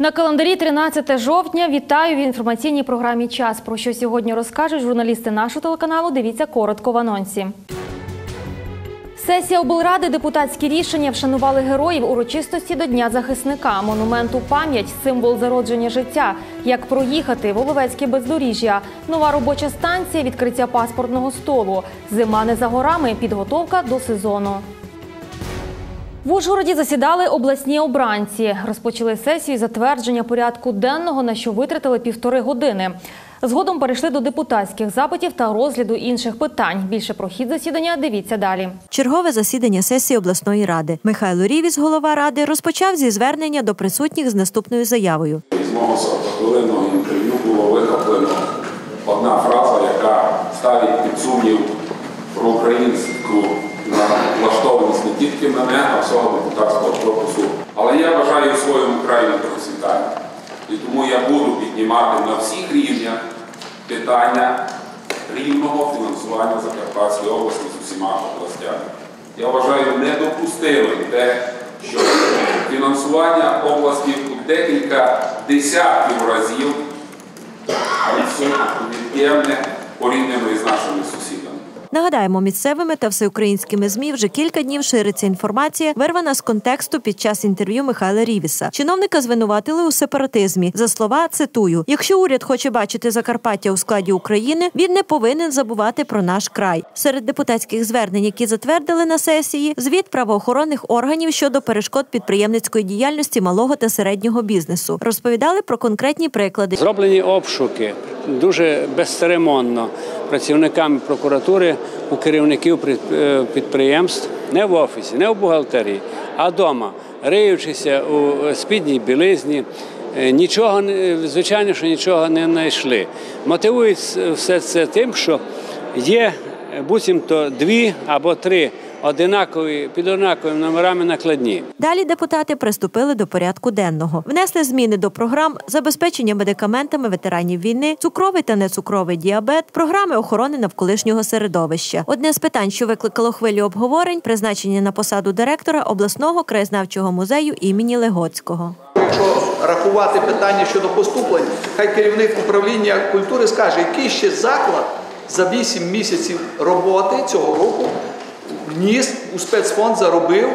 На календарі 13 жовтня. Вітаю в інформаційній програмі «Час». Про що сьогодні розкажуть журналісти нашого телеканалу, дивіться коротко в анонсі. Сесія облради, депутатські рішення вшанували героїв урочистості до Дня захисника. Монументу «Пам'ять» – символ зародження життя. Як проїхати? Воловецьке бездоріжжя. Нова робоча станція, відкриття паспортного столу. Зима не за горами, підготовка до сезону. В Ужгороді засідали обласні обранці. Розпочали сесію затвердження порядку денного, на що витратили 1,5 години. Згодом перейшли до депутатських запитів та розгляду інших питань. Більше про хід засідання дивіться далі. Чергове засідання сесії обласної ради. Михайло Рівіс, голова ради, розпочав зі звернення до присутніх з наступною заявою. З мого 40-хвилинного інтерв'ю було вихоплено одна фраза, яка ставить під сумнів про українську влаштованість не тільки мене, а всього депутатського корпусу. Але я вважаю в своєму краї процвітання. І тому я буду піднімати на всіх рівнях питання рівного фінансування Закарпатської області з усіма областями. Я вважаю недопустимим те, що фінансування області у декілька десятків разів від'ємне порівняно із нашими сусідами. Нагадаємо, місцевими та всеукраїнськими ЗМІ вже кілька днів шириться інформація, вирвана з контексту під час інтерв'ю Михайла Рівіса. Чиновника звинуватили у сепаратизмі. За слова, цитую, «Якщо уряд хоче бачити Закарпаття у складі України, він не повинен забувати про наш край». Серед депутатських звернень, які затвердили на сесії, звіт правоохоронних органів щодо перешкод підприємницької діяльності малого та середнього бізнесу. Розповідали про конкретні приклади. Зроблені обшуки дуже безцеремонно працівниками прокуратури у керівників підприємств, не в офісі, не в бухгалтерії, а вдома, риючися у спідній білизні. Нічого, звичайно, що нічого не знайшли. Мотивують все це тим, що є буцімто 2 або 3 під однаковими номерами накладні. Далі депутати приступили до порядку денного. Внесли зміни до програм забезпечення медикаментами ветеранів війни, цукровий та нецукровий діабет, програми охорони навколишнього середовища. Одне з питань, що викликало хвилю обговорень – призначення на посаду директора обласного краєзнавчого музею імені Легоцького. Якщо рахувати питання щодо поступлень, хай керівник управління культури скаже, який ще заклад за 8 місяців роботи цього року вніс у спецфонд, заробив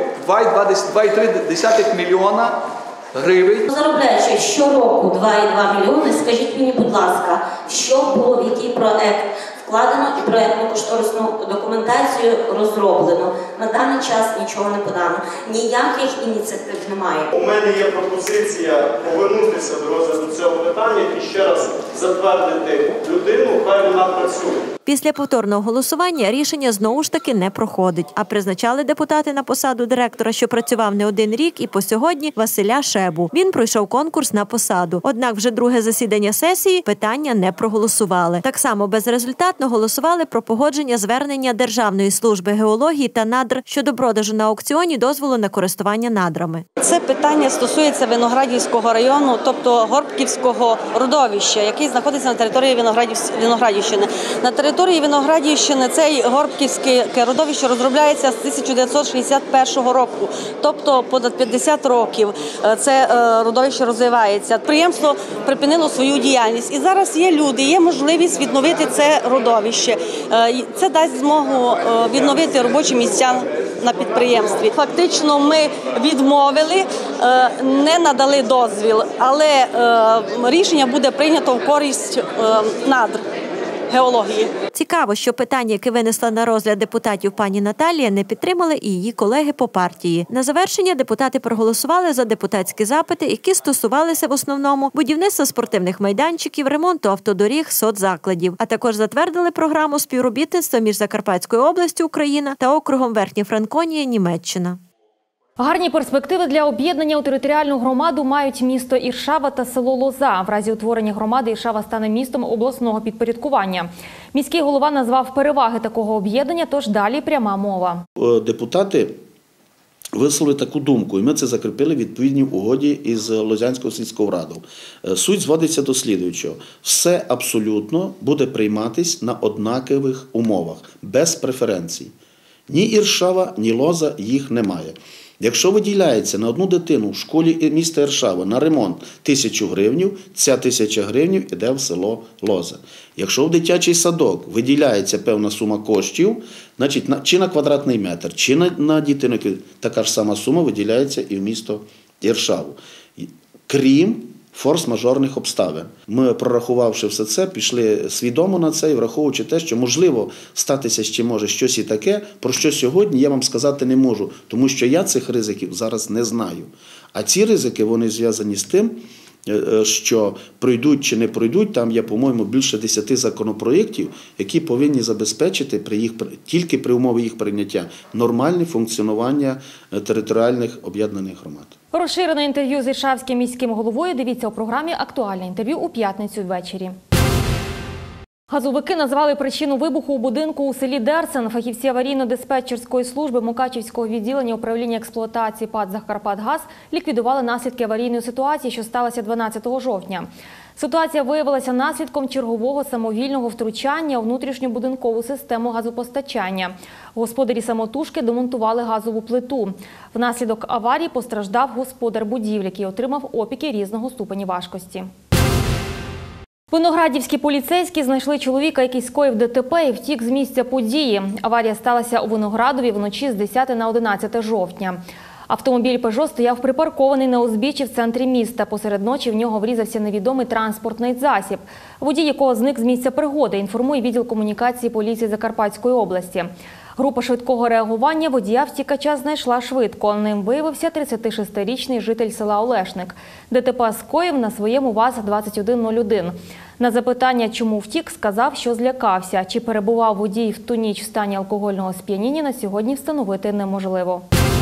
2,3 мільйона гривень. Заробляючи щороку 2,2 мільйони, скажіть мені, будь ласка, що було, в який проект вкладено і проектно-кошторисну документацію розроблено. На даний час нічого не подано. Ніяких ініціатив немає. У мене є пропозиція повернутися до розгляду цього питання і ще раз затвердити людину, хай вона працює. Після повторного голосування рішення знову ж таки не проходить, а призначали депутати на посаду директора, що працював не 1 рік, і по сьогодні Василя Шебу. Він пройшов конкурс на посаду. Однак вже друге засідання сесії питання не проголосували. Так само безрезультатно голосували про погодження звернення Державної служби геології та надр щодо продажу на аукціоні дозволу на користування надрами. Це питання стосується Виноградівського району, тобто Горбківського родовища, який знаходиться на території Виноградівщини. На території Виноградівщини цей Горбківське родовище розробляється з 1961 року, тобто понад 50 років це родовище розвивається. Підприємство припинило свою діяльність і зараз є люди, є можливість відновити це родовище. Це дасть змогу відновити робочі місця на підприємстві. Фактично ми відмовили, не надали дозвіл, але рішення буде прийнято в користь надр. Геології. Цікаво, що питання, яке винесла на розгляд депутатів пані Наталія, не підтримали і її колеги по партії. На завершення депутати проголосували за депутатські запити, які стосувалися в основному будівництва спортивних майданчиків, ремонту автодоріг, соцзакладів, а також затвердили програму співробітництва між Закарпатською областю Україна та округом Верхня Франконія Німеччина. Гарні перспективи для об'єднання у територіальну громаду мають місто Іршава та село Лоза. В разі утворення громади Іршава стане містом обласного підпорядкування. Міський голова назвав переваги такого об'єднання, тож далі пряма мова. Депутати висловили таку думку, і ми це закріпили в відповідній угоді із Лозянською сільською радою. Суть зводиться до слідуючого. Все абсолютно буде прийматись на однакових умовах, без преференцій. Ні Іршава, ні Лоза їх немає. Якщо виділяється на одну дитину в школі міста Іршава на ремонт 1000 гривень, ця 1000 гривень йде в село Лоза. Якщо в дитячий садок виділяється певна сума коштів, значить чи на квадратний метр, чи на дитину, така ж сама сума виділяється і в місто Іршаву. Крім форс-мажорних обставин. Ми, прорахувавши все це, пішли свідомо на це і враховуючи те, що можливо статися ще може щось і таке, про що сьогодні я вам сказати не можу, тому що я цих ризиків зараз не знаю. А ці ризики, вони зв'язані з тим, що пройдуть чи не пройдуть, там є, по-моєму, більше 10 законопроєктів, які повинні забезпечити тільки при умові їх прийняття нормальне функціонування територіальних об'єднаних громад. Розширене інтерв'ю з іршавським міським головою дивіться у програмі «Актуальне інтерв'ю» у п'ятницю ввечері. Газовики назвали причину вибуху у будинку у селі Дерсен. Фахівці аварійно-диспетчерської служби Мукачівського відділення управління експлуатації ПАТ «Закарпатгаз» ліквідували наслідки аварійної ситуації, що сталася 12 жовтня. Ситуація виявилася наслідком чергового самовільного втручання у внутрішньобудинкову систему газопостачання. Господарі самотужки демонтували газову плиту. Внаслідок аварії постраждав господар будівлі, який отримав опіки різного ступені важкості. Виноградівські поліцейські знайшли чоловіка, який скоїв ДТП і втік з місця події. Аварія сталася у Виноградові вночі з 10 на 11 жовтня. Автомобіль «Пежо» стояв припаркований на узбіччі в центрі міста. Посеред ночі в нього врізався невідомий транспортний засіб, водій якого зник з місця пригоди, інформує відділ комунікації поліції Закарпатської області. Група швидкого реагування водія-втікача знайшла швидко. Ним виявився 36-річний житель села Олешник. ДТП скоїв на своєму ВАЗ-2101. На запитання, чому втік, сказав, що злякався. Чи перебував водій в ту ніч в стані алкогольного сп'яніння, на сьогодні встановити неможливо.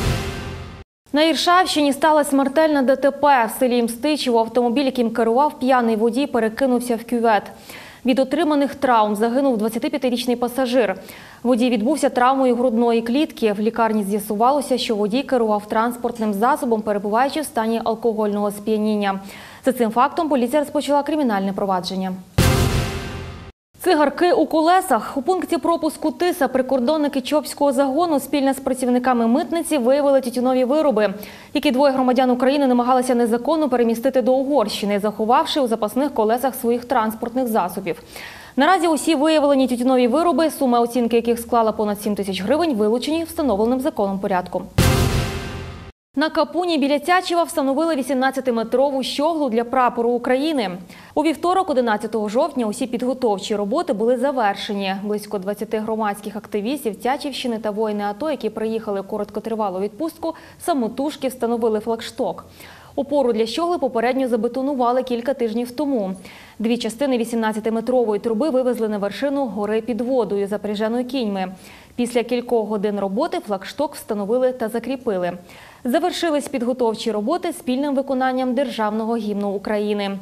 На Іршавщині сталося смертельне ДТП. В селі Мстичево автомобіль, яким керував п'яний водій, перекинувся в кювет. Від отриманих травм загинув 25-річний пасажир. Водій відбувся травмою грудної клітки. В лікарні з'ясувалося, що водій керував транспортним засобом, перебуваючи в стані алкогольного сп'яніння. За цим фактом поліція розпочала кримінальне провадження. Цигарки у колесах. У пункті пропуску Тиса прикордонники Чопського загону спільно з працівниками митниці виявили тютюнові вироби, які двоє громадян України намагалися незаконно перемістити до Угорщини, заховавши у запасних колесах своїх транспортних засобів. Наразі усі виявлені тютюнові вироби, сума оцінки яких склала понад 7 тисяч гривень, вилучені встановленим законом порядку. На Капуні біля Тячева встановили 18-метрову щоглу для прапору України. У вівторок, 11 жовтня, усі підготовчі роботи були завершені. Близько 20 громадських активістів Тячівщини та воїни АТО, які приїхали у короткотривалу відпустку, самотужки встановили флагшток. Опору для щогли попередньо забетонували кілька тижнів тому. Дві частини 18-метрової труби вивезли на вершину гори під водою, запряженою кіньми. Після кількох годин роботи флагшток встановили та закріпили. Завершились підготовчі роботи спільним виконанням Державного гімну України.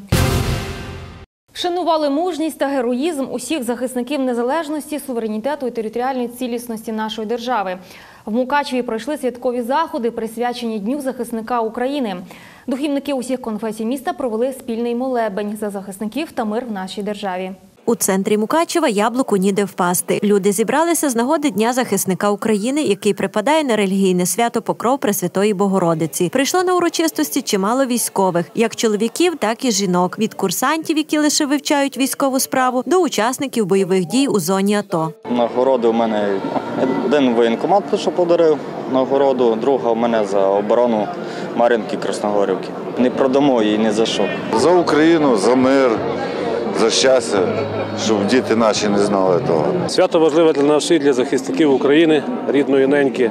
Вшанували мужність та героїзм усіх захисників незалежності, суверенітету і територіальної цілісності нашої держави. В Мукачеві пройшли святкові заходи, присвячені Дню захисника України. Духовники усіх конфесій міста провели спільний молебень за захисників та мир в нашій державі. У центрі Мукачева яблуку ніде впасти. Люди зібралися з нагоди Дня захисника України, який припадає на релігійне свято Покров Пресвятої Богородиці. Прийшло на урочистості чимало військових, як чоловіків, так і жінок. Від курсантів, які лише вивчають військову справу, до учасників бойових дій у зоні АТО. Нагороди у мене один воєнкомат, що подарив нагороду, друга у мене за оборону Мар'їнки, Красногорівки. Не продамо її ні за що. За Україну, за мир. За щастя, щоб діти наші не знали того. Свято важливе для нас всіх, для захисників України, рідної неньки.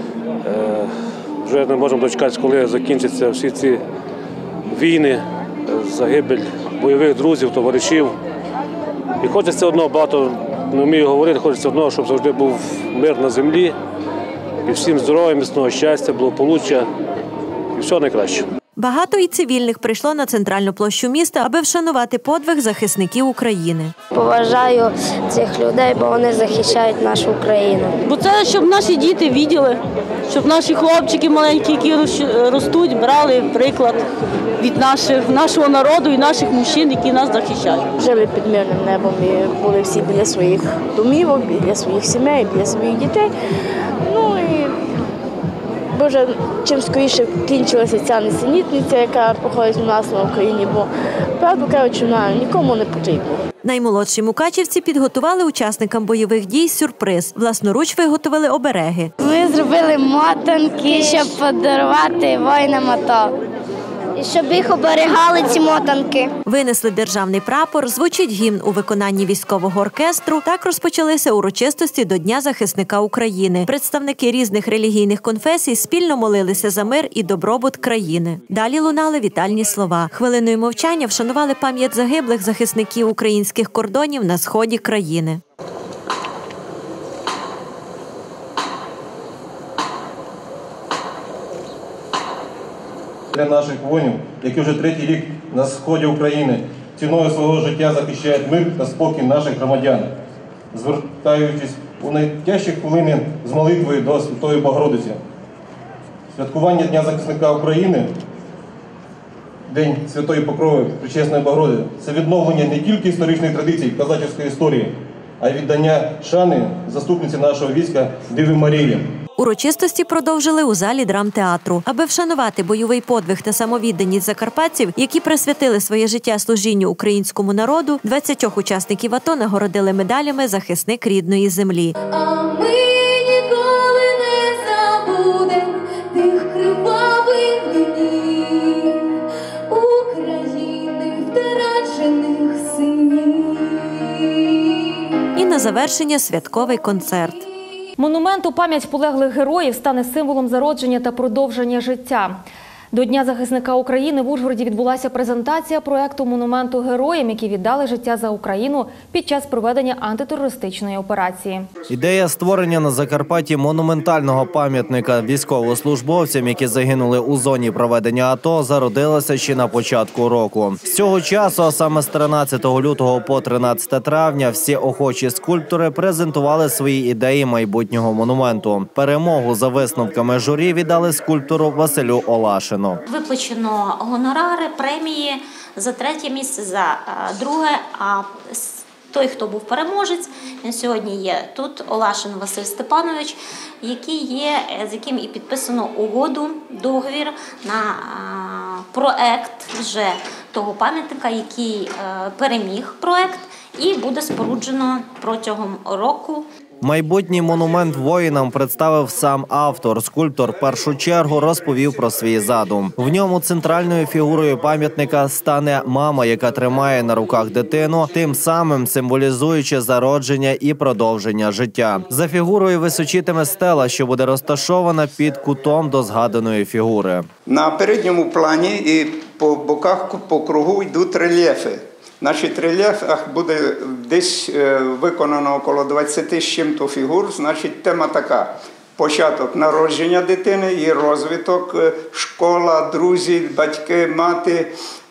Вже не можемо дочекатися, коли закінчаться всі ці війни, загибель бойових друзів, товаришів. І хочеться одного, багато не вмію говорити, хочеться одного, щоб завжди був мир на землі. І всім здоров'я, міцного щастя, благополуччя і всього найкращого. Багато і цивільних прийшло на центральну площу міста, аби вшанувати подвиг захисників України. Поважаю цих людей, бо вони захищають нашу Україну. Бо це, щоб наші діти бачили, щоб наші хлопчики маленькі, які ростуть, брали приклад від нашого народу і наших мужчин, які нас захищають. Жили під мирним небом і були всі біля своїх домівок, біля своїх сімей, біля своїх дітей. Ну і щоб вже чим скоріше кінчилася ця несенітниця, яка проходить у нас на Україні, бо, правду кажучи, вона нікому не потрібна. Наймолодші мукачівці підготували учасникам бойових дій сюрприз. Власноруч виготовили обереги. Ми зробили мотанки, щоб подарувати воїнам АТО. І щоб їх оберігали ці мотанки. Винесли державний прапор, звучить гімн у виконанні військового оркестру. Так розпочалися урочистості до Дня захисника України. Представники різних релігійних конфесій спільно молилися за мир і добробут країни. Далі лунали вітальні слова. Хвилиною мовчання вшанували пам'ять загиблих захисників українських кордонів на сході країни. Для наших воїнів, які вже третій рік на сході України ціною свого життя захищають мир та спокій наших громадян, звертаючись у найтяжчі хвилини з молитвою до Святої Богородиці. Святкування Дня захисника України, День Святої Покрови Пречесної Богородиці – це відновлення не тільки історичних традицій козацької історії, а й віддання шани заступниці нашого війська Діви Марії. Урочистості продовжили у залі драмтеатру. Аби вшанувати бойовий подвиг та самовідданість закарпатців, які присвятили своє життя служінню українському народу, 20 учасників АТО нагородили медалями «Захисник рідної землі». А ми ніколи не забудем тих кривавих днів України, втрачених синів. І на завершення святковий концерт. Монумент у пам'ять полеглих героїв стане символом зародження та продовження життя. До Дня захисника України в Ужгороді відбулася презентація проєкту «Монументу героям», які віддали життя за Україну під час проведення антитерористичної операції. Ідея створення на Закарпатті монументального пам'ятника військовослужбовцям, які загинули у зоні проведення АТО, зародилася ще на початку року. З цього часу, а саме з 13 лютого по 13 травня, всі охочі скульптори презентували свої ідеї майбутнього монументу. Перемогу за висновками журі віддали скульптору Василю Олашину. Виплачено гонорари, премії за 3 місце, за 2, а той, хто був переможець, він сьогодні є тут, Олашин Василь Степанович, з яким і підписано угоду, договір на проект вже того пам'ятника, який переміг проект, і буде споруджено протягом року. Майбутній монумент воїнам представив сам автор. Скульптор в першу чергу розповів про свій задум. В ньому центральною фігурою пам'ятника стане мама, яка тримає на руках дитину, тим самим символізуючи зародження і продовження життя. За фігурою височитиме стела, що буде розташована під кутом до згаданої фігури. На передньому плані і по боках, по кругу йдуть рельєфи. В наших рельєфах буде десь виконано около 20 з чим-то фігур. Значить, тема така: початок народження дитини, її розвиток, школа, друзі, батьки, мати,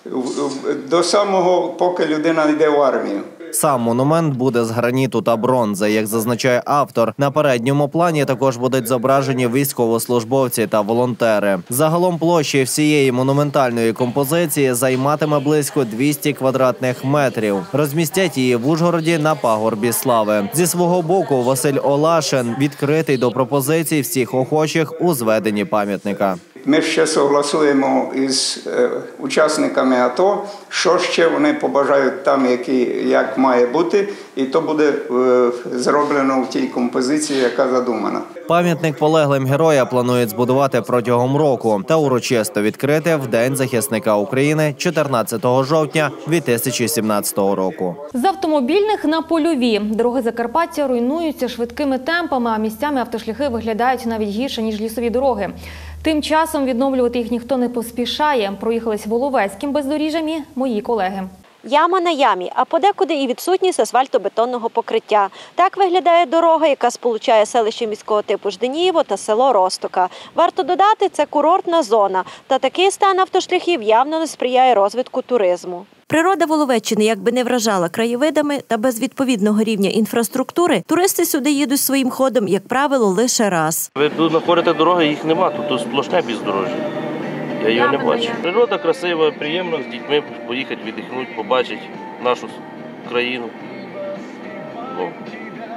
до самого, поки людина йде в армію. Сам монумент буде з граніту та бронзи, як зазначає автор. На передньому плані також будуть зображені військовослужбовці та волонтери. Загалом площі всієї монументальної композиції займатиме близько 200 квадратних метрів. Розмістять її в Ужгороді на пагорбі слави. Зі свого боку Василь Олашин відкритий до пропозицій всіх охочих у зведенні пам'ятника. Ми ще согласуємо із учасниками АТО, що ще вони побажають там, як має бути, і то буде зроблено в тій композиції, яка задумана. Пам'ятник полеглим героям планують збудувати протягом року та урочисто відкрити в День захисника України 14 жовтня 2017 року. З автомобільних на польові. Дороги Закарпаття руйнуються швидкими темпами, а місцями автошляхи виглядають навіть гірше, ніж лісові дороги. Тим часом відновлювати їх ніхто не поспішає. Проїхались воловецьким бездоріжжям і мої колеги. Яма на ямі, а подекуди і відсутність асфальтобетонного покриття. Так виглядає дорога, яка сполучає селище міського типу Жденієво та село Ростока. Варто додати, це курортна зона. Та такий стан автошляхів явно не сприяє розвитку туризму. Природа Воловеччини якби не вражала краєвидами, та без відповідного рівня інфраструктури туристи сюди їдуть своїм ходом, як правило, лише раз. Ви тут знаходите дороги, їх нема, тут сплошне бездорожжя. Я його не бачу. Природа красива, приємно з дітьми поїхати, віддихнути, побачити нашу країну.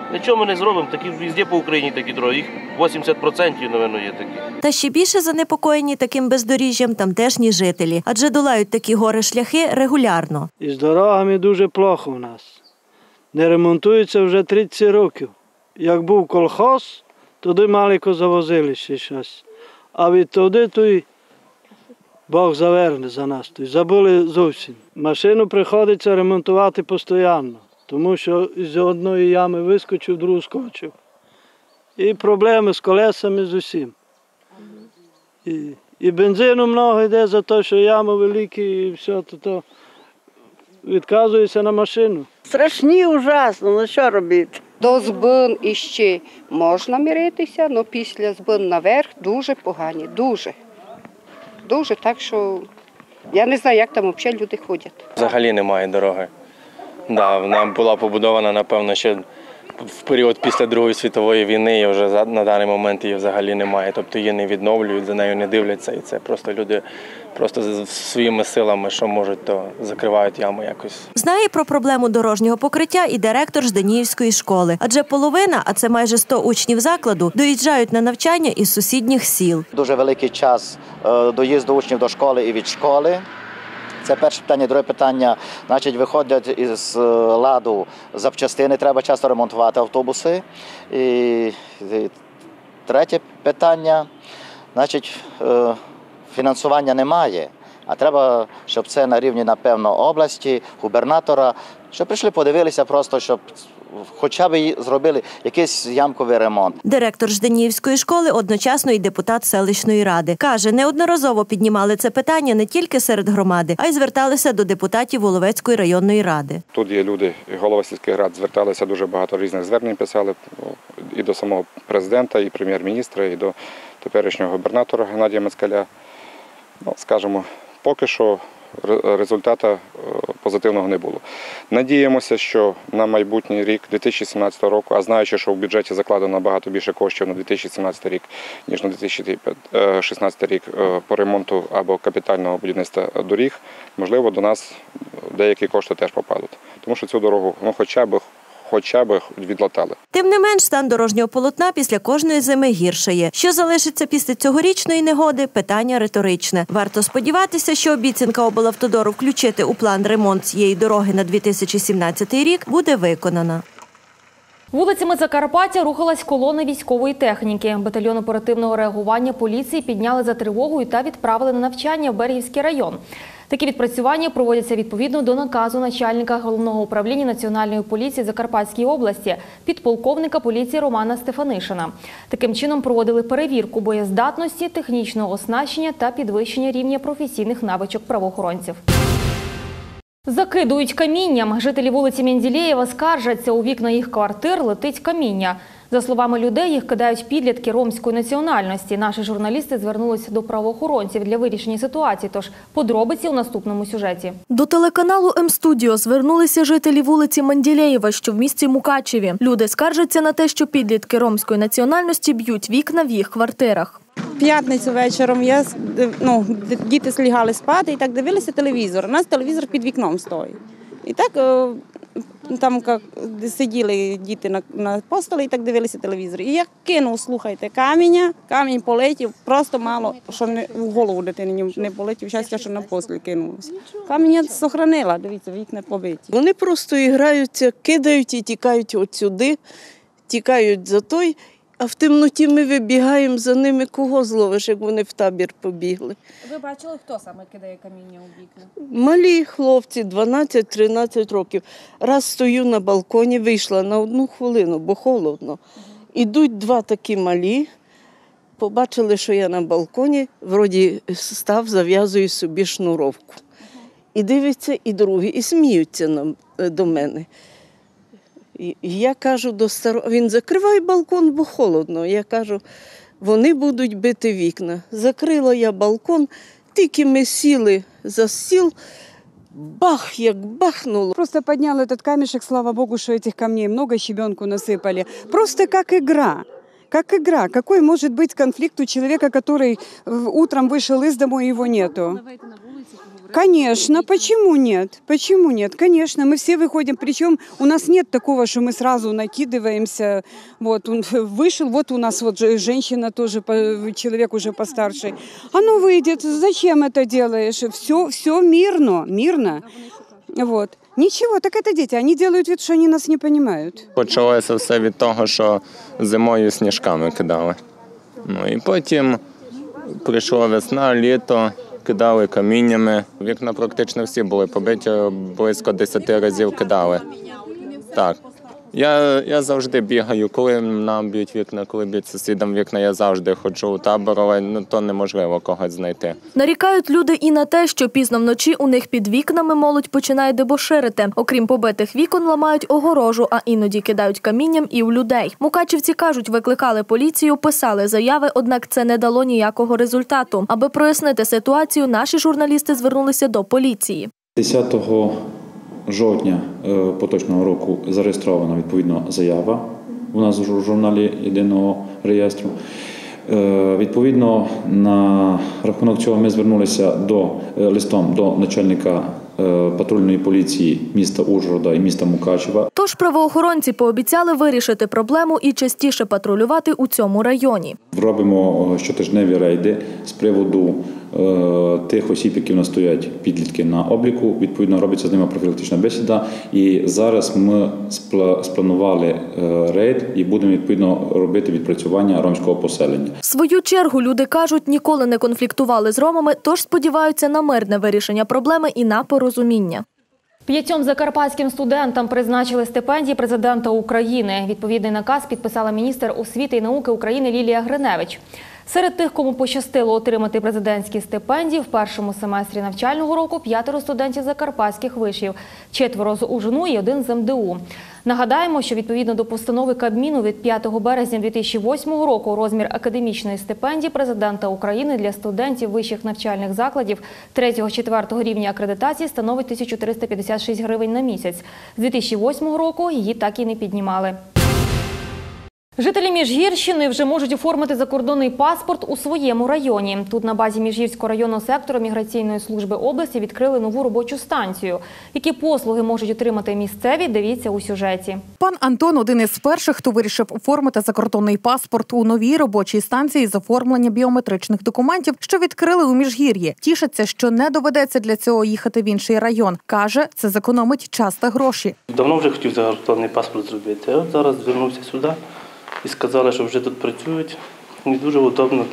Нічого ми не зробимо, такі везде по Україні такі дороги, їх 80%, напевно, є такі. Та ще більше занепокоєні таким бездоріжжям тамтешні жителі, адже долають такі гори-шляхи регулярно. І з дорогами дуже плохо у нас. Не ремонтуються вже 30 років. Як був колхоз, туди маленько завозили ще щось. А відтоді той Бог заверне за нас, той забули зовсім. Машину приходиться ремонтувати постійно, тому що з одної ями вискочив, другу скочив. І проблеми з колесами з усім. І бензину много йде за те, що ями великі і все, то відказується на машину. Страшні, ужасно, ну що робити? До збин іще можна миритися, але після збин наверх дуже погані, дуже. Дуже, так що я не знаю, як там взагалі люди ходять. Взагалі немає дороги. Да, вона була побудована, напевно, ще в період після Другої світової війни, і вже на даний момент її взагалі немає. Тобто її не відновлюють, за нею не дивляться. І це просто люди своїми силами, що можуть, то закривають ями якось. Знає про проблему дорожнього покриття і директор Жданіївської школи. Адже половина, а це майже 100 учнів закладу, доїжджають на навчання із сусідніх сіл. Дуже великий час доїзду учнів до школи і від школи. Це перше питання. Друге питання, значить, виходять із ладу запчастини, треба часто ремонтувати автобуси. І третє питання, значить, фінансування немає, а треба, щоб це на рівні, напевно, області, губернатора, щоб прийшли, подивилися просто, щоб хоча б зробили якийсь ямковий ремонт. Директор Жданіївської школи одночасно і депутат селищної ради. Каже, неодноразово піднімали це питання не тільки серед громади, а й зверталися до депутатів Воловецької районної ради. Тут є люди, і голова сільських рад зверталися, дуже багато різних звернень писали і до самого президента, і прем'єр-міністра, і до теперішнього губернатора Геннадія Москаля. Ну, скажімо, поки що результату позитивного не було. Надіємося, що на майбутній рік, 2017 року, а знаючи, що в бюджеті закладено набагато більше коштів на 2017 рік, ніж на 2016 рік по ремонту або капітального будівництва доріг, можливо, до нас деякі кошти теж попадуть. Тому що цю дорогу хоча б відлатали. Тим не менш, стан дорожнього полотна після кожної зими гіршає. Що залишиться після цьогорічної негоди – питання риторичне. Варто сподіватися, що обіцянка облавтодору включити у план ремонт цієї дороги на 2017 рік буде виконана. Вулицями Закарпаття рухалась колона військової техніки. Батальйон оперативного реагування поліції підняли за тривогою та відправили на навчання в Берегівський район. Такі відпрацювання проводяться відповідно до наказу начальника Головного управління Національної поліції Закарпатської області, підполковника поліції Романа Стефанишина. Таким чином проводили перевірку боєздатності, технічного оснащення та підвищення рівня професійних навичок правоохоронців. Закидують камінням. Жителі вулиці Менделєєва скаржаться, у вікна їх квартир летить каміння. За словами людей, їх кидають підлітки ромської національності. Наші журналісти звернулися до правоохоронців для вирішення ситуації, тож подробиці у наступному сюжеті. До телеканалу М-студіо звернулися жителі вулиці Менделєєва, що в місті Мукачеві. Люди скаржаться на те, що підлітки ромської національності б'ють вікна в їх квартирах. П'ятницю вечором діти слягали спати і так дивилися телевізор. У нас телевізор під вікном стоїть. І так там сиділи діти на постелі і так дивилися телевізор. І я кинув, слухайте, камінь полетів, просто мало, що в голову дитині не полетів, щастя, що на постель кинулося. Камінь я зберігала, дивіться, вікна побиті. Вони просто граються, кидають і тікають от сюди, тікають за той. А в темноті ми вибігаємо за ними, кого зловиш, як вони в табір побігли. Ви бачили, хто саме кидає каміння у вікна? Малі хлопці, 12-13 років. Раз стою на балконі, вийшла на 1 хвилину, бо холодно. Ідуть 2 такі малі, побачили, що я на балконі, вроді став, зав'язую собі шнуровку. І дивиться, і другий, і сміються до мене. І я кажу до старого, він закриває балкон, бо холодно. Я кажу, вони будуть бити вікна. Закрила я балкон, тільки ми сіли за стіл, бах, як бахнуло. Просто поднял этот камешек, слава Богу, что этих камней много, щебенку насыпали. Просто как игра. Как игра. Какой может быть конфликт у человека, который утром вышел из дому, и его нету? Конечно, почему нет? Почему нет? Конечно, мы все выходим, причем у нас нет такого, что мы сразу накидываемся. Вот он вышел, вот у нас вот женщина тоже, человек уже постарше. А ну выйдет, зачем это делаешь? Все мирно. Вот. Нічого, так це діти, вони роблять вид, що вони нас не розуміють. Почалося все від того, що зимою сніжками кидали. Ну і потім прийшла весна, літо, кидали каміннями. Вікна практично всі були побиті, близько 10 разів кидали. Так. Я завжди бігаю, коли нам б'ють вікна, коли б'ють сусідам вікна, я завжди ходжу у табор, але то неможливо когось знайти. Нарікають люди і на те, що пізно вночі у них під вікнами молодь починає дебоширити. Окрім побитих вікон, ламають огорожу, а іноді кидають камінням і в людей. Мукачівці кажуть, викликали поліцію, писали заяви, однак це не дало ніякого результату. Аби прояснити ситуацію, наші журналісти звернулися до поліції. 10 жовтня поточного року зареєстрована відповідна заява у нас в журналі єдиного реєстру. Відповідно, на рахунок цього ми звернулися листом до начальника патрульної поліції міста Ужгорода і міста Мукачева. Тож правоохоронці пообіцяли вирішити проблему і частіше патрулювати у цьому районі. Робимо щотижневі рейди з приводу тих осіб, які в нас стоять підлітки на обліку. Відповідно, робиться з ними профілактична бесіда. І зараз ми спланували рейд і будемо відповідно робити відпрацювання ромського поселення. В свою чергу люди кажуть, ніколи не конфліктували з ромами, тож сподіваються на мирне вирішення проблеми і на порозуміння. 5 закарпатським студентам призначили стипендії президента України. Відповідний наказ підписала міністр освіти і науки України Лілія Гриневич. Серед тих, кому пощастило отримати президентські стипендії, в першому семестрі навчального року 5 студентів закарпатських вишів, 4 з УЖНУ і 1 з МДУ. Нагадаємо, що відповідно до постанови Кабміну від 5 березня 2008 року розмір академічної стипендії президента України для студентів вищих навчальних закладів 3-4 рівня акредитації становить 1356 гривень на місяць. З 2008 року її так і не піднімали. Жителі Міжгірщини вже можуть оформити закордонний паспорт у своєму районі. Тут на базі Міжгірського районного сектору Міграційної служби області відкрили нову робочу станцію. Які послуги можуть отримати місцеві, дивіться у сюжеті. Пан Антон – один із перших, хто вирішив оформити закордонний паспорт у новій робочій станції з оформлення біометричних документів, що відкрили у Міжгір'ї. Тішиться, що не доведеться для цього їхати в інший район. Каже, це зекономить час та гроші. Давно вже хотів закордонний паспорт зробити, а от зараз звернувся сюди. І сказали, що вже тут працюють, і дуже удобно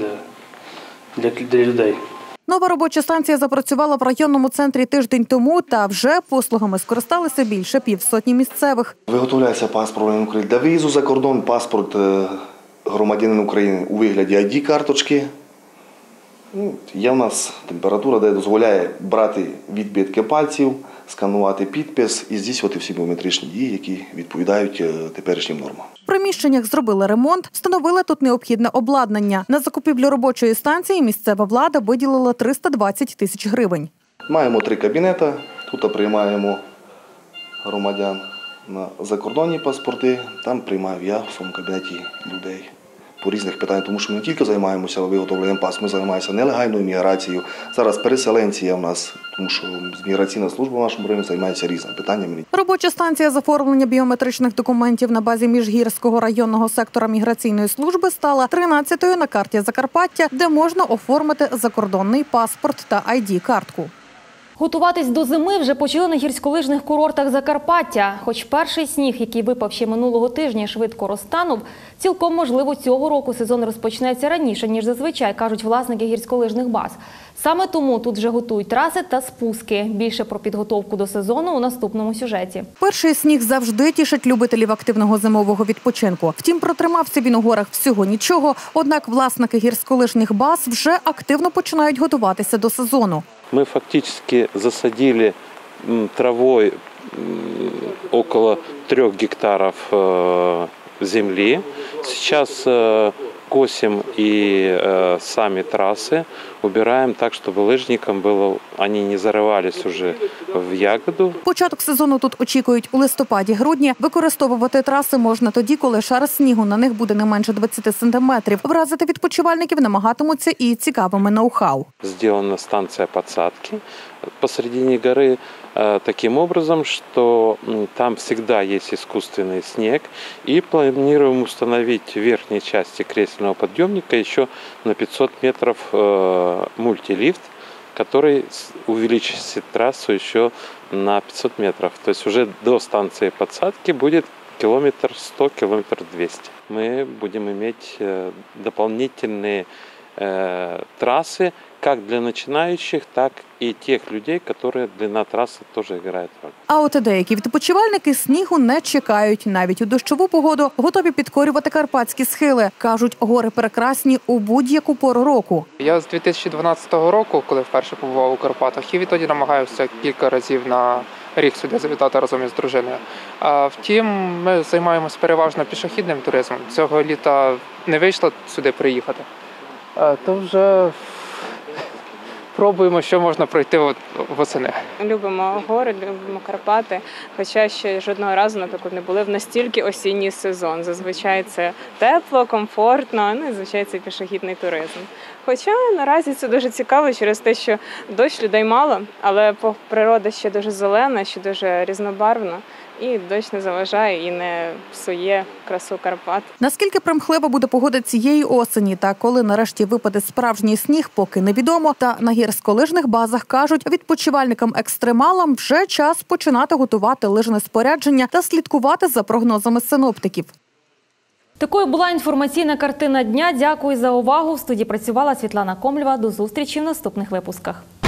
для людей. Нова робоча станція запрацювала в районному центрі тиждень тому, та вже послугами скористалися більше 500 місцевих. Виготовляється паспорт України. Для виїзду за кордон паспорт громадянина України у вигляді ID-карточки. Є в нас температура, де дозволяє брати відбитки пальців, сканувати підпис і здійснювати всі біометричні дії, які відповідають теперішнім нормам. В приміщеннях зробили ремонт, встановили тут необхідне обладнання. На закупівлю робочої станції місцева влада виділила 320 тисяч гривень. Маємо 3 кабінети, тут приймаємо громадян на закордонні паспорти, там приймаю я в своєму кабінеті людей по різних питаннях, тому що ми не тільки займаємося виготовленням паспортів, ми займаємося нелегальною міграцією. Зараз переселенці є в нас, тому що міграційна служба в нашому районі займається різними питаннями. Робоча станція з оформлення біометричних документів на базі Міжгірського районного сектора міграційної служби стала 13-ю на карті Закарпаття, де можна оформити закордонний паспорт та ID-картку. Готуватись до зими вже почали на гірськолижних курортах Закарпаття. Хоч перший сніг, який випав ще минулого тижня, швидко розтанув, цілком можливо цього року сезон розпочнеться раніше, ніж зазвичай, кажуть власники гірськолижних баз. Саме тому тут вже готують траси та спуски. Більше про підготовку до сезону у наступному сюжеті. Перший сніг завжди тішить любителів активного зимового відпочинку. Втім, протримався він у горах всього нічого, однак власники гірськолижних баз вже активно починають готуватися до сезону. Мы фактически засадили травой около 3 гектаров земли. Сейчас косим и сами трассы, убираем так, чтобы лыжникам они не зарывались уже в ягоду. Початок сезону тут очікують у листопаді-грудні. Використовувати траси можна тоді, коли шар снігу на них буде не менше 20 сантиметрів. Вразити відпочивальників намагатимуться і цікавими ноу-хау. Сделана станция подсадки. посредине горы таким образом, что там всегда есть искусственный снег. И планируем установить в верхней части кресельного подъемника еще на 500 метров мультилифт, который увеличит трассу еще на 500 метров. То есть уже до станции подсадки будет километр 100, километр 200. Мы будем иметь дополнительные трассы как для начинающих, так і тих людей, які длина траси теж грає роль. А от деякі відпочивальники снігу не чекають. Навіть у дощову погоду готові підкорювати карпатські схили. Кажуть, гори прекрасні у будь-яку пору року. Я з 2012 року, коли вперше побував у Карпатах, і відтоді намагаюся кілька разів на рік сюди завітати разом із дружиною. Втім, ми займаємося переважно пішохідним туризмом. Цього літа не вийшло сюди приїхати. То вже пробуємо, що можна пройти восени. Любимо гори, любимо Карпати, хоча ще жодного разу, наприклад, не були в настільки осінній сезон. Зазвичай це тепло, комфортно, і зазвичай це пішохідний туризм. Хоча наразі це дуже цікаво через те, що дощ людей мало, але природа ще дуже зелена, ще дуже різнобарвна. І дощ не заважає і не псує красу Карпат. Наскільки примхлива буде погода цієї осені та коли нарешті випаде справжній сніг, поки невідомо. Та на гірськолижних базах кажуть, відпочивальникам-екстремалам вже час починати готувати лижне спорядження та слідкувати за прогнозами синоптиків. Такою була інформаційна картина дня. Дякую за увагу. В студії працювала Світлана Комлєва. До зустрічі в наступних випусках.